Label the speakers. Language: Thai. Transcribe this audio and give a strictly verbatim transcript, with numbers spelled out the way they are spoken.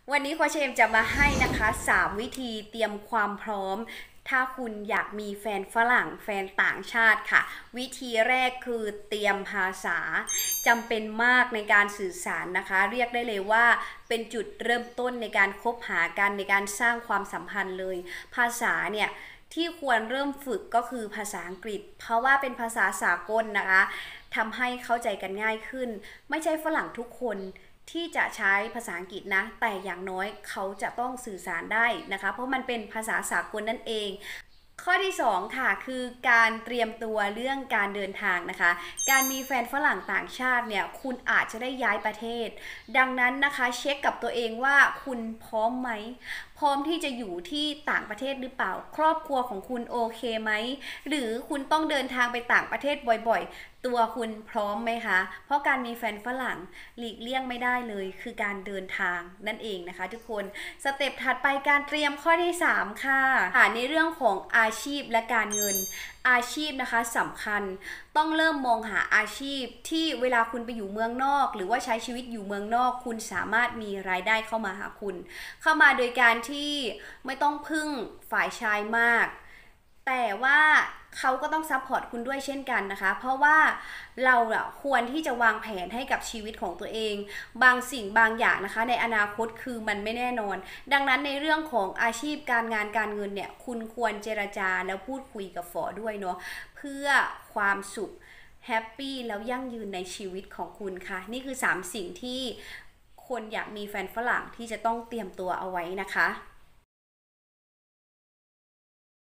Speaker 1: วันนี้โคชเอมจะมาให้นะคะสามวิธีเตรียมความพร้อมถ้าคุณอยากมีแฟนฝรั่งแฟนต่างชาติค่ะวิธีแรกคือเตรียมภาษาจำเป็นมากในการสื่อสารนะคะเรียกได้เลยว่าเป็นจุดเริ่มต้นในการคบหากันในการสร้างความสัมพันธ์เลยภาษาเนี่ยที่ควรเริ่มฝึกก็คือภาษาอังกฤษเพราะว่าเป็นภาษาสากลนะคะทำให้เข้าใจกันง่ายขึ้นไม่ใช่ฝรั่งทุกคนที่จะใช้ภาษาอังกฤษนะแต่อย่างน้อยเขาจะต้องสื่อสารได้นะคะเพราะมันเป็นภาษาสากลนั่นเองข้อที่สองค่ะคือการเตรียมตัวเรื่องการเดินทางนะคะการมีแฟนฝรั่งต่างชาติเนี่ยคุณอาจจะได้ย้ายประเทศดังนั้นนะคะเช็คกับตัวเองว่าคุณพร้อมไหมพร้อมที่จะอยู่ที่ต่างประเทศหรือเปล่าครอบครัวของคุณโอเคไหมหรือคุณต้องเดินทางไปต่างประเทศบ่อยๆตัวคุณพร้อมไหมคะเพราะการมีแฟนฝรั่งหลีกเลี่ยงไม่ได้เลยคือการเดินทางนั่นเองนะคะทุกคนสเต็ปถัดไปการเตรียมข้อที่สามค่ะในเรื่องของอาชีพและการเงินอาชีพนะคะสำคัญต้องเริ่มมองหาอาชีพที่เวลาคุณไปอยู่เมืองนอกหรือว่าใช้ชีวิตอยู่เมืองนอกคุณสามารถมีรายได้เข้ามาหาคุณเข้ามาโดยการที่ไม่ต้องพึ่งฝ่ายชายมากแต่ว่าเขาก็ต้องซัพพอร์ตคุณด้วยเช่นกันนะคะเพราะว่าเราอะควรที่จะวางแผนให้กับชีวิตของตัวเองบางสิ่งบางอย่างนะคะในอนาคตคือมันไม่แน่นอนดังนั้นในเรื่องของอาชีพการงานการเงินเนี่ยคุณควรเจรจาแล้วพูดคุยกับฝอด้วยเนาะเพื่อความสุขแฮปปี้แล้วยั่งยืนในชีวิตของคุณค่ะนี่คือสามสิ่งที่คนอยากมีแฟนฝรั่งที่จะต้องเตรียมตัวเอาไว้นะคะ